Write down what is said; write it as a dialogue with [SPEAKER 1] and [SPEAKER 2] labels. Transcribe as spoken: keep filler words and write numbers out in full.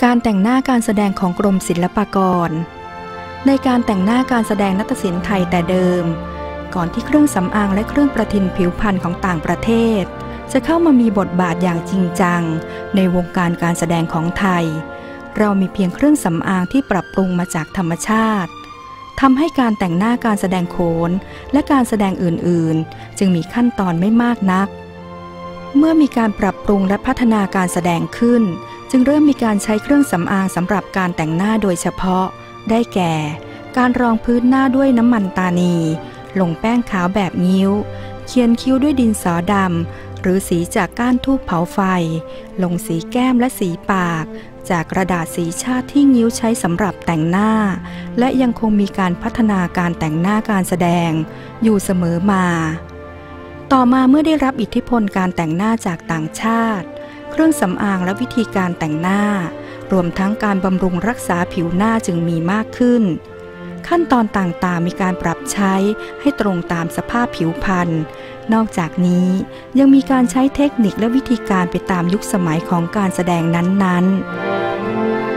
[SPEAKER 1] การแต่งหน้าการแสดงของกรมศิลปากรในการแต่งหน้าการแสดงนาฏศิลป์ไทยแต่เดิมก่อนที่เครื่องสำอางและเครื่องประทินผิวพรรณของต่างประเทศจะเข้ามามีบทบาทอย่างจริงจังในวงการการแสดงของไทยเรามีเพียงเครื่องสำอางที่ปรับปรุงมาจากธรรมชาติทำให้การแต่งหน้าการแสดงโขนและการแสดงอื่นๆจึงมีขั้นตอนไม่มากนักเมื่อมีการปรับปรุงและพัฒนาการแสดงขึ้นจึงเริ่มมีการใช้เครื่องสำอางสำหรับการแต่งหน้าโดยเฉพาะได้แก่การรองพื้นหน้าด้วยน้ำมันตานีลงแป้งขาวแบบงิ้วเขียนคิ้วด้วยดินสอดำหรือสีจากก้านธูปเผาไฟลงสีแก้มและสีปากจากกระดาษสีชาติที่งิ้วใช้สำหรับแต่งหน้าและยังคงมีการพัฒนาการแต่งหน้าการแสดงอยู่เสมอมาต่อมาเมื่อได้รับอิทธิพลการแต่งหน้าจากต่างชาติเครื่องสำอางและวิธีการแต่งหน้ารวมทั้งการบำรุงรักษาผิวหน้าจึงมีมากขึ้นขั้นตอนต่างๆมีการปรับใช้ให้ตรงตามสภาพผิวพรรณนอกจากนี้ยังมีการใช้เทคนิคและวิธีการไปตามยุคสมัยของการแสดงนั้นๆ